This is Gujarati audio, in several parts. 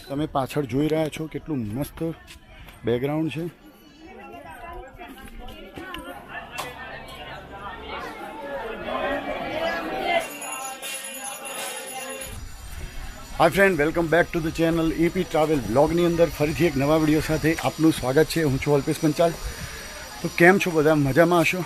તમે પાછળ જોઈ રહ્યા છો કેટલું મસ્ત બેકગ્રાઉન્ડ છે। Hi friend, welcome back to the channel ईपी ट्रावेल ब्लॉगनी अंदर फरीथी एक नवा विडियो साथे आपनु स्वागत है। हूँ छुं अल्पेश पंचाल। तो केम छो बधा? मजामां हशो?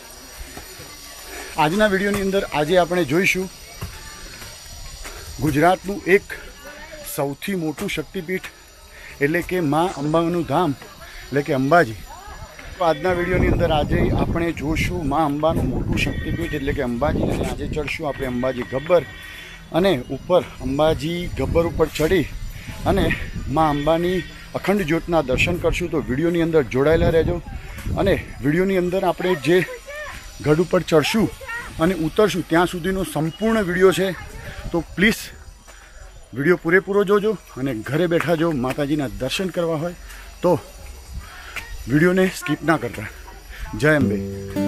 आजना विडियोनी अंदर आजे आपणे जोईशुं गुजरातनुं एक सौथी मोटुं शक्तिपीठ एटले के मां अंबानुं धाम एटले के अंबाजी। तो आजना विडियोनी अंदर आजे आपणे जोईशुं मां अंबानुं मोटुं शक्तिपीठ एटले के अंबाजी। अने आजे चढ़शुं आपणे अंबाजी गब्बर अने ऊपर अंबाजी गब्बर पर चढ़ी अने मां अंबानी अखंड ज्योतना दर्शन करशुं। तो विडियोनी अंदर जोड़ायेला रहेजो। अने विडियोनी अंदर आपणे जे गढ़ पर चढ़शुं अने उतरशुं त्यां सुधीनो संपूर्ण विडियो छे। तो प्लीज विडियो पूरेपूरो जोजो अने घरे बैठा जो माताजीना दर्शन करवा होय तो विडियो ने स्कीप ना करता। जय अंबे।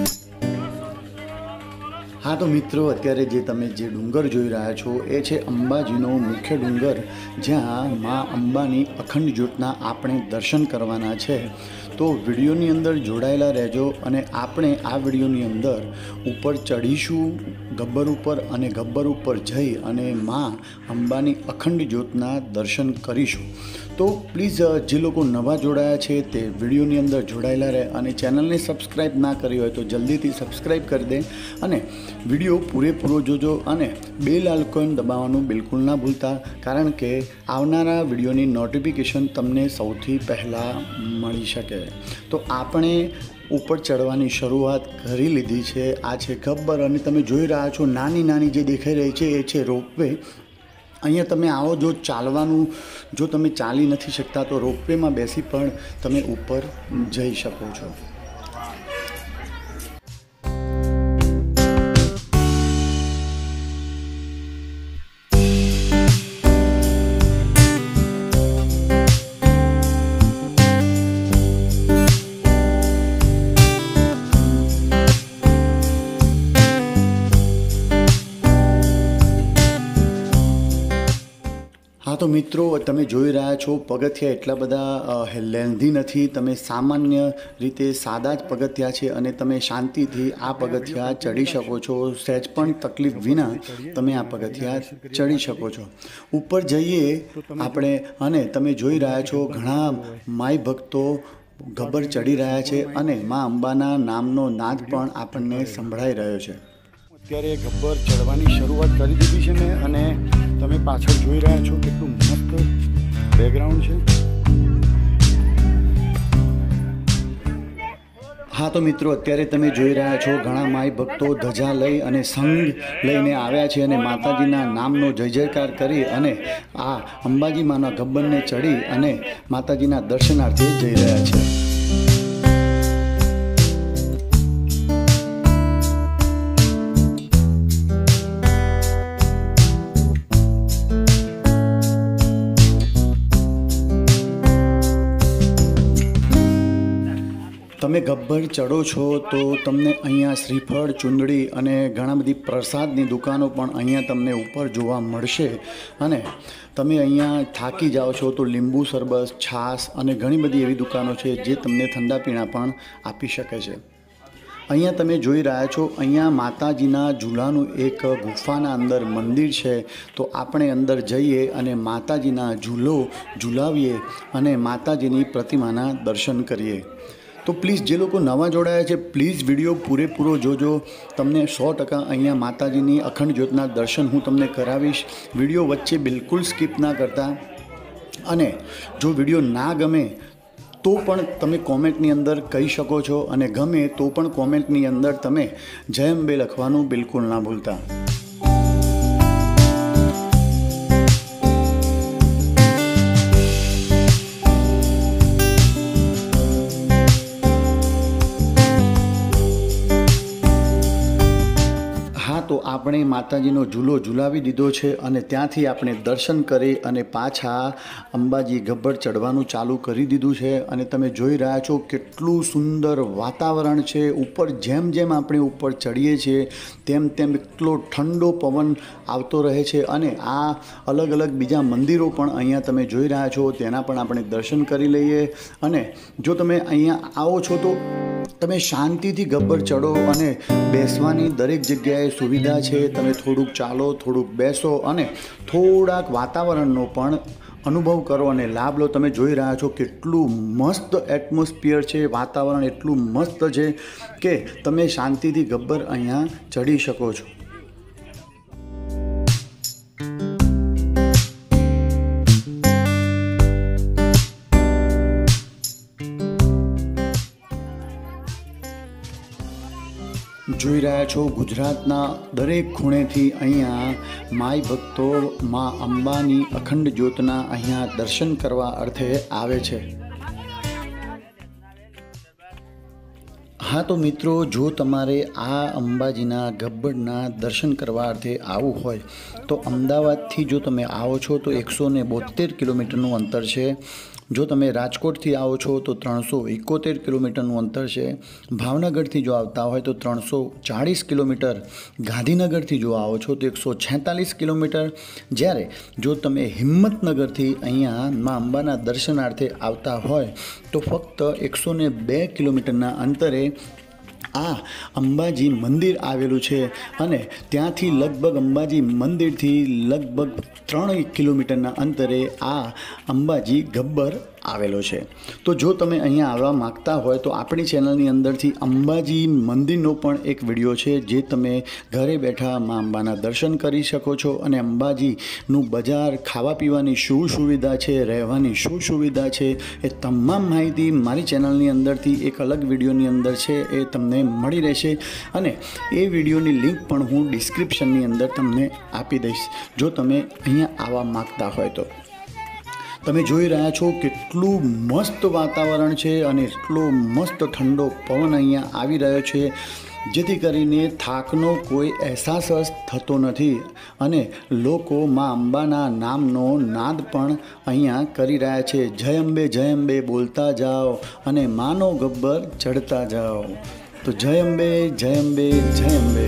हाँ तो मित्रों, अत्यारे जे तमे जे डूंगर जोई रह्या छो ए छे अंबाजीनो मुख्य डूंगर, ज्यां मां अंबानी अखंड ज्योतना आपणे दर्शन करवाना छे। तो विडियोनी अंदर जोड़ायेला रहेजो अने आपणे आ विडियोनी अंदर ऊपर चढ़ीशुं गब्बर ऊपर अने गब्बर ऊपर जई अने मां अंबानी अखंड ज्योतना दर्शन करीशुं। तो प्लीज़ जे लोको नवा जोड़ाया छे ते विडियोनी अंदर जोड़ायेला रहे अने चेनल ने सब्सक्राइब ना करी होय तो जल्दीथी सब्सक्राइब कर दे अने विडियो पूरेपूरो जोजो अने बेल आइकन दबाववानुं बिल्कुल ना भूलता, कारण के आवनारा विडियोनी नोटिफिकेशन तमने सौथी पहला मळी शके। तो आपणे ऊपर चढ़वानी शरूआत करी लीधी छे। आ छे गब्बर अने तमे जोई रह्या छो नानी नानी जे देखाई रही छे ए छे रोपवे। अहींया तमे आओ, जो चालवानुं जो तमे चाली नथी शकता तो रोपवे में बेसी पण तमे ऊपर जई शको छो। हाँ तो मित्रों, तमे जोई रह्या छो पगथिया एटला बधा लेंधी नथी। तमे सामान्य रीते सादा ज पगथिया छे अने तमे शांतिथी आ पगथिया चढ़ी शको छो। सहज पण तकलीफ विना तमे आ पगथिया चढ़ी शको छो। ऊपर जईए आपणे अने तमे जोई रह्या छो घणा माई भक्तो गब्बर चढ़ी रह्या छे अने मां अंबाना नामनो नाद पण आपणने संभळाई रह्यो छे। अत्यारे गब्बर चढ़वानी शरूआत करी दीधी छे ने अने तमे पाछळ जोई रह्या छो केटલું मस्त બેકગ્રાઉન્ડ છે। हाँ तो मित्रों, अत्यारे तमे जोई रह्या छो घणा माई भक्तो धजा लई अने संग लईने आव्या छे अने माताजीना नामनो जय जयकार करी अने आ अंबाजी माना गब्बरने चढ़ी अने माताजीना दर्शनार्थे जई रह्या छे। તમે ગબ્બર ચડો છો તો તમને અહીંયા શ્રીફળ, ચૂંદડી અને ઘણા બધી પ્રસાદની દુકાનો પણ અહીંયા તમને ઉપર જોવા મળશે। અને તમે અહીંયા થાકી જાઓ છો તો લીંબુ શરબત, છાશ અને ઘણી બધી એવી દુકાનો છે જે તમને ઠંડા પીણા પણ આપી શકે છે। અહીંયા તમે જોઈ રહ્યા છો અહીંયા માતાજીના ઝૂલાનું એક ગુફાના અંદર મંદિર છે। તો આપણે અંદર જઈએ અને માતાજીના ઝૂલો ઝૂલાવીએ અને માતાજીની પ્રતિમાના દર્શન કરીએ। तो प्लीज़ जे लोग नवा जोड़ाया है प्लीज़ विडियो पूरेपूरो जोजो। तमने 100% अहींया माताजीनी अखंड ज्योतना दर्शन हूँ तमने करावीश। विडियो वच्चे बिल्कुल स्कीप ना करता। अने जो विडियो ना गमे तो पण तमे कॉमेंटनी अंदर कही शको छो अने गमे तो पण कॉमेंटनी अंदर तमे जय अंबे लखवानुं बिल्कुल ना भूलता। तो आ આપણે માતાજીનો ઝૂલો ઝૂલાવી દીધો છે અને ત્યાંથી આપણે દર્શન કરી અને પાછા અંબાજી ગબ્બર ચડવાનું ચાલુ કરી દીધું છે। અને તમે જોઈ રહ્યા છો કેટલું સુંદર વાતાવરણ છે। ઉપર જેમ જેમ આપણે ઉપર ચડીએ છીએ તેમ તેમ એટલો ઠંડો પવન આવતો રહે છે અને આ અલગ અલગ બીજા મંદિરો પણ અહીંયા તમે જોઈ રહ્યા છો તેના પણ આપણે દર્શન કરી લઈએ। અને જો તમે અહીંયા આવો છો તો તમે શાંતિથી ગબ્બર ચડો અને બેસવાની દરેક જગ્યાએ સુવિધા છે। તમે થોડુંક ચાલો, થોડુંક બેસો અને થોડાક વાતાવરણનો પણ અનુભવ કરો અને લાભ લો। તમે જોઈ રહ્યા છો કેટલું મસ્ત એટમોસ્ફિયર છે, વાતાવરણ એટલું મસ્ત છે કે તમે શાંતિથી ગબ્બર અહીંયા ચડી શકો છો। જોઈ રહ્યા છો ગુજરાતના દરેક ખૂણેથી અહીંયા માઈ ભક્તો મા અંબાની અખંડ જ્યોતના અહીંયા દર્શન કરવા અર્થે આવે છે। હા તો મિત્રો, જો તમારે આ અંબાજીના ગબ્બરના દર્શન કરવા અર્થે આવવું હોય તો અમદાવાદથી જો તમે આવો છો તો 172 કિલોમીટરનું અંતર છે। જો તમે રાજકોટથી આવો છો તો 371 કિલોમીટરનું અંતર છે। ભાવનગરથી જો આવતા હોય તો 340 કિલોમીટર, ગાંધીનગરથી જો આવો છો તો 146 કિલોમીટર, જ્યારે જો તમે હિંમતનગરથી અહીંયા મા અંબાના દર્શનાર્થે આવતા હોય તો ફક્ત 102 કિલોમીટરના અંતરે આ અંબાજી મંદિર આવેલું છે અને ત્યાંથી લગભગ અંબાજી મંદિરથી લગભગ 3 કિલોમીટરના અંતરે આ અંબાજી ગબ્બર આવેલો છે। તો જો તમે અહીંયા આવવા માગતા હોય તો આપણી ચેનલની અંદરથી અંબાજી મંદિરનો પણ એક વિડીયો છે જે તમે ઘરે બેઠા મા અંબાના દર્શન કરી શકો છો અને અંબાજીનું બજાર, ખાવા પીવાની શું સુવિધા છે, રહેવાની શું સુવિધા છે, એ તમામ માહિતી મારી ચેનલની અંદરથી એક અલગ વિડીયોની અંદર છે, એ તમને મળી રહેશે અને એ વિડીયોની લિંક પણ હું ડિસ્ક્રિપ્શનની અંદર તમને આપી દઈશ જો તમે અહીંયા આવવા માગતા હોય તો। તમે જોઈ રહ્યા છો કેટલું મસ્ત વાતાવરણ છે અને એટલો મસ્ત ઠંડો પવન અહીંયા આવી રહ્યો છે જેથી કરીને થાકનો કોઈ અહેસાસ જ થતો નથી અને લોકો મા અંબાના નામનો નાદ પણ અહીંયા કરી રહ્યા છે। જય અંબે બોલતા જાઓ અને માનો ગબ્બર ચડતા જાઓ। તો જય અંબે, જય અંબે, જય અંબે।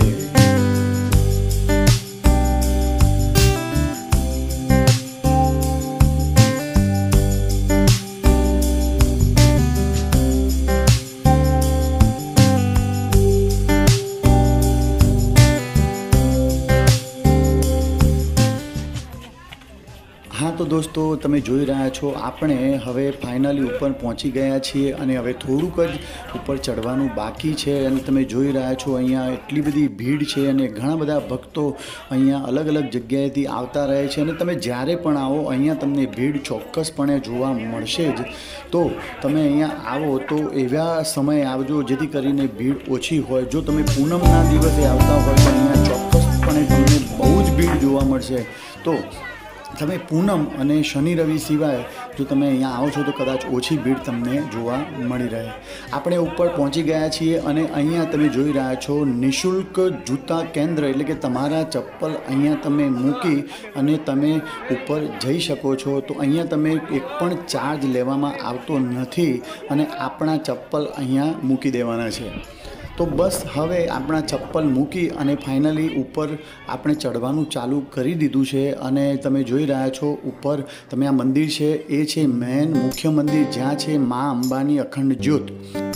हाँ तो दोस्तों, તમે જોઈ રહ્યા છો આપણે હવે ફાઇનલી ઉપર પહોંચી ગયા છીએ અને હવે થોડુંક જ ઉપર ચડવાનું બાકી છે અને તમે જોઈ રહ્યા છો અહીંયા એટલી બધી ભીડ છે અને ઘણા બધા ભક્તો અહીંયા અલગ અલગ જગ્યાએથી આવતા રહે છે અને તમે જ્યારે પણ આવો અહીંયા તમને ભીડ ચોક્કસપણે જોવા મળશે જ। તો તમે અહીંયા આવો તો એવા સમયે આવજો જેથી કરીને ભીડ ઓછી હોય। જો તમે પૂનમના દિવસે આવતા હોય તો અહીંયા ચોક્કસપણે તમને બહુ જ ભીડ જોવા મળશે। તો તમે પૂનમ અને શનિ રવિ સિવાય જો તમે અહીંયા આવો છો તો કદાચ ઓછી ભીડ તમને જોવા મળી રહે। આપણે ઉપર પહોંચી ગયા છીએ અને અહીંયા તમે જોઈ રહ્યા છો નિઃશુલ્ક જૂતા કેન્દ્ર, એટલે કે તમારા ચપ્પલ અહીંયા તમે મૂકી અને તમે ઉપર જઈ શકો છો। તો અહીંયા તમે એક પણ ચાર્જ લેવામાં આવતો નથી અને આપણા ચપ્પલ અહીંયા મૂકી દેવાના છે। તો બસ હવે આપણા ચપ્પલ મૂકી અને ફાઇનલી ઉપર આપણે ચડવાનું ચાલુ કરી દીધું છે અને તમે જોઈ રહ્યા છો ઉપર તમે આ મંદિર છે એ છે મેન મુખ્ય મંદિર જ્યાં છે મા અંબાની અખંડ જ્યોત।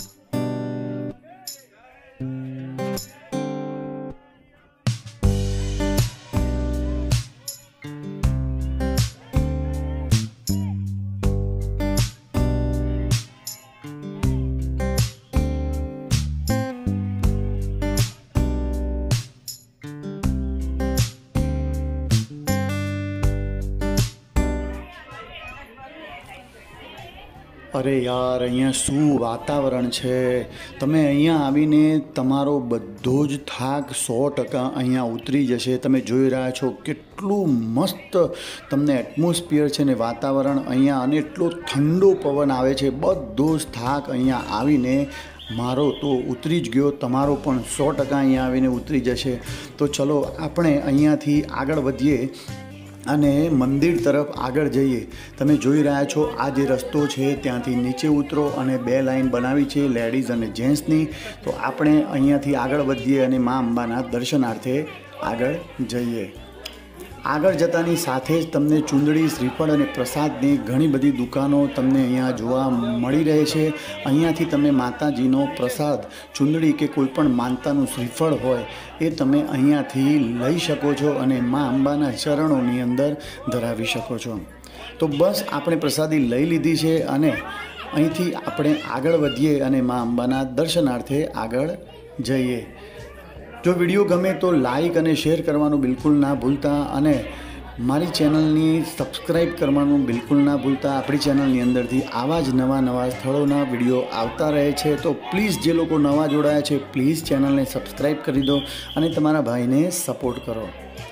અરે યાર, અહીંયા શું વાતાવરણ છે! તમે અહીંયા આવીને તમારો બધો જ થાક 100% અહીંયા ઉતરી જશે। તમે જોઈ રહ્યા છો કેટલું મસ્ત તમને એટમોસ્ફિયર છે ને વાતાવરણ અહીંયા, અને એટલો ઠંડો પવન આવે છે, બધો જ થાક અહીંયા આવીને મારો તો ઉતરી જ ગયો, તમારો પણ 100% અહીંયા આવીને ઉતરી જશે. તો ચલો આપણે અહીંયાથી આગળ વધીએ અને મંદિર તરફ આગળ જઈએ. તમે જોઈ રહ્યા છો આ જે રસ્તો છે ત્યાંથી નીચે ઉતરો અને 2 લાઈન બનાવી છે લેડીઝ અને જેન્ટ્સની. તો આપણે અહીંયાથી આગળ વધીએ અને મા અંબાના દર્શનાર્થે આગળ જઈએ. આગળ જતાની સાથે જ તમને ચૂંદડી, શ્રીફળ અને પ્રસાદની ઘણી બધી દુકાનો તમને અહીંયા જોવા મળી રહે છે. અહીંયાથી તમે માતાજીનો પ્રસાદ, ચૂંદડી કે કોઈ પણ માનતાનું શ્રીફળ હોય એ તમે અહીંયાથી લઈ શકો છો અને મા અંબાના ચરણોની અંદર ધરાવી શકો છો. તો બસ આપણે પ્રસાદી લઈ લીધી છે અને અહીંથી આપણે આગળ વધીએ અને મા અંબાના દર્શનાર્થે આગળ જઈએ. જો વિડીયો ગમે તો લાઈક અને શેર કરવાનું બિલકુલ ના ભૂલતા અને મારી ચેનલની સબસ્ક્રાઈબ કરવાનું બિલકુલ ના ભૂલતા. આપણી ચેનલની અંદરથી આવા જ નવા સ્થળોના વિડીયો આવતા રહે છે. તો પ્લીઝ જે લોકો નવા જોડાયા છે પ્લીઝ ચેનલને સબસ્ક્રાઈબ કરી દો અને તમારા ભાઈને સપોર્ટ કરો.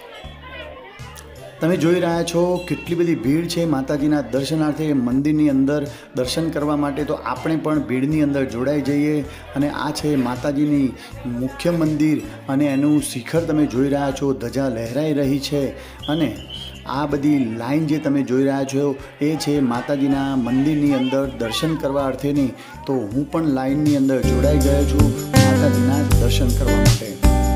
તમે જોઈ રહ્યા છો કેટલી બધી ભીડ છે માતાજીના દર્શનાર્થે મંદિરની અંદર દર્શન કરવા માટે. તો આપણે પણ ભીડની અંદર જોડાઈ જઈએ. અને આ છે માતાજીની મુખ્ય મંદિર અને એનું શિખર તમે જોઈ રહ્યા છો, ધજા લહેરાઈ રહી છે. અને આ બધી લાઈન જે તમે જોઈ રહ્યા છો એ છે માતાજીના મંદિરની અંદર દર્શન કરવા અર્થેની. તો હું પણ લાઈનની અંદર જોડાઈ ગયો છું માતાજીના દર્શન કરવા માટે.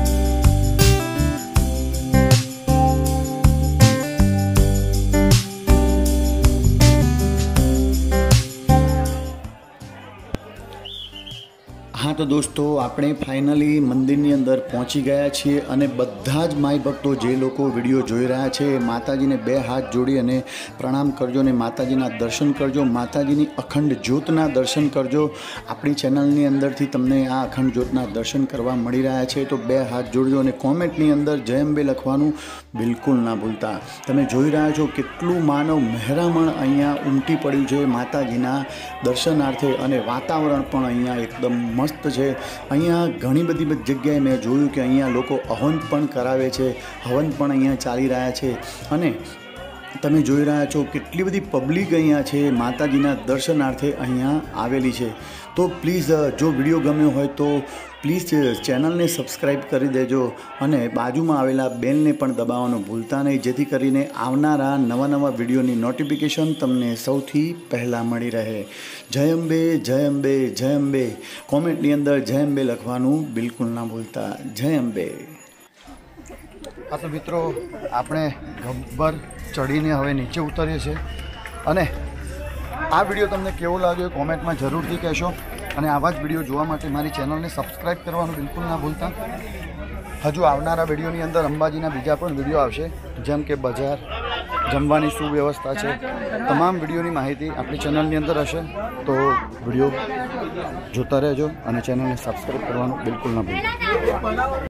હા તો દોસ્તો આપણે ફાઇનલી મંદિરની અંદર પહોંચી ગયા છીએ અને બધા જ માઈ ભક્તો જે લોકો વિડીયો જોઈ રહ્યા છે માતાજીને 2 હાથ જોડી અને પ્રણામ કરજો અને માતાજીના દર્શન કરજો. માતાજીની અખંડ જ્યોતના દર્શન કરજો. આપણી ચેનલની અંદરથી તમને આ અખંડ જ્યોતના દર્શન કરવા મળી રહ્યા છે. તો 2 હાથ જોડજો અને કોમેન્ટની અંદર જય અંબે લખવાનું બિલકુલ ના ભૂલતા. તમે જોઈ રહ્યા છો કેટલું માનવ મહેરામણ અહીંયા ઉમટી પડ્યું છે માતાજીના દર્શનાર્થે અને વાતાવરણ પણ અહીંયા એકદમ મસ્ત છે. અહીંયા ઘણી બધી જગ્યાએ મેં જોયું કે અહીંયા લોકો હવન પણ કરાવે છે, હવન પણ અહીંયા ચાલી રહ્યા છે. અને તમે જોઈ રહ્યા છો કેટલી બધી પબ્લિક અહીંયા છે માતાજીના દર્શનાર્થે અહીંયા આવેલી છે. તો પ્લીઝ જો વિડીયો ગમ્યો હોય તો પ્લીઝ ચેનલને સબસ્ક્રાઈબ કરી દેજો અને બાજુમાં આવેલા બેલને પણ દબાવવાનું ભૂલતા નહીં, જેથી કરીને આવનારા નવા વિડીયોની નોટિફિકેશન તમને સૌથી પહેલાં મળી રહે. જય અંબે, જય અંબે, જય અંબે. કોમેન્ટની અંદર જય અંબે લખવાનું બિલકુલ ના ભૂલતા. જય અંબે. હા તો મિત્રો આપણે ગબ્બર ચડીને હવે નીચે ઉતરીએ છીએ અને આ વિડીયો તમને કેવો લાગ્યો કોમેન્ટમાં જરૂરથી કહેશો અને આવા જ વિડીયો જોવા માટે મારી ચેનલને સબસ્ક્રાઈબ કરવાનું બિલકુલ ના ભૂલતા. હજુ આવનારા વિડીયોની અંદર અંબાજીના બીજા પણ વિડીયો આવશે, જેમ કે બજાર, જમવાની શું વ્યવસ્થા છે, તમામ વિડીયોની માહિતી આપણી ચેનલની અંદર હશે. તો વિડીયો જોતા રહેજો અને ચેનલને સબસ્ક્રાઈબ કરવાનું બિલકુલ ના ભૂલતા.